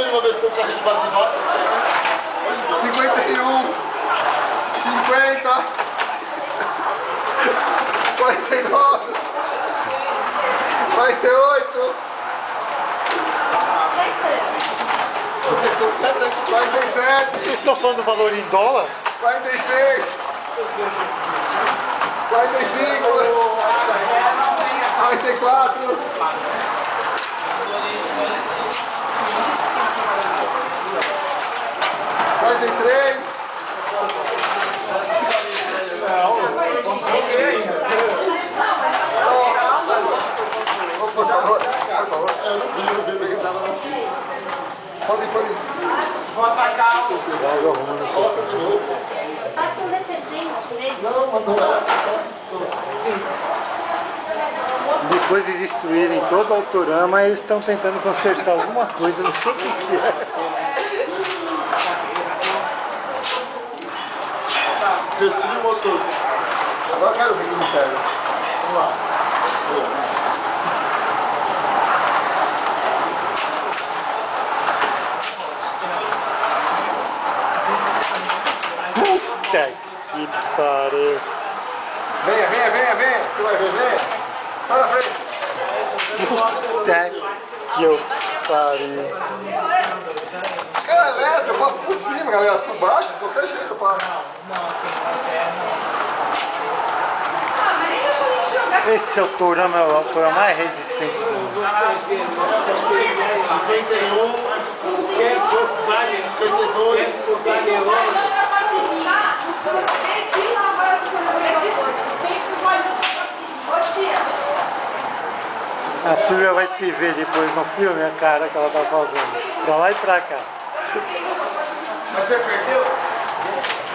uma versão carrinho de bate-bate, não sei. 51, 50, 49, 48, 47. Vocês estão falando do valor em dólar? 46, 45, 44, 43. Por favor, por favor. Eu não vi, mas ele tava na pista. Pode ir. Vou atacar o... Nossa, de novo. Faça um detergente nele. Não, mas não é. Depois de destruírem todo o Autorama, eles estão tentando consertar alguma coisa, não sei o que é. Resfria o motor. Agora eu quero ver que me pega. Vamos lá. Puta que pariu. Venha. Você vai ver, venha. Sai da frente. Puta que eu pariu. Cara, elétrico, eu passo por cima, galera. Por baixo, de qualquer jeito eu passo. Esse Autorama é o Autorama mais resistente do mundo. 51, 52. A Silvia vai se ver depois no filme, a cara que ela tá fazendo. Pra lá e pra cá. Mas você perdeu?